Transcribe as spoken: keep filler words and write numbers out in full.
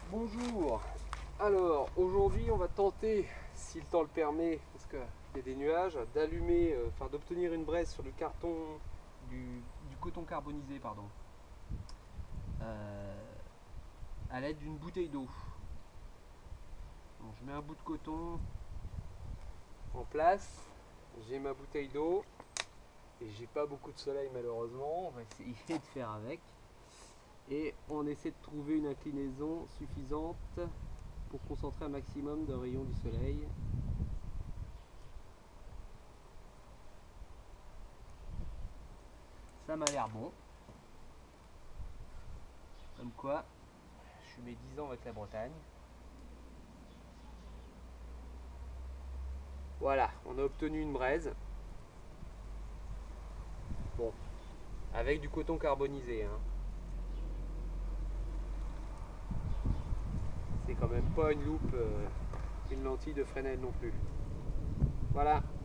Bonjour. Alors aujourd'hui on va tenter, si le temps le permet, parce qu'il y a des nuages, d'allumer, euh, enfin d'obtenir une braise sur du carton, du, du coton carbonisé, pardon, euh, à l'aide d'une bouteille d'eau. Donc je mets un bout de coton en place, j'ai ma bouteille d'eau et j'ai pas beaucoup de soleil malheureusement, on va essayer de faire avec. Et on essaie de trouver une inclinaison suffisante pour concentrer un maximum de rayons du soleil. Ça m'a l'air bon. Comme quoi, je suis mes dix ans avec la Bretagne. Voilà, on a obtenu une braise. Bon, avec du coton carbonisé. Hein. C'est quand même pas une loupe, euh, une lentille de Fresnel non plus. Voilà.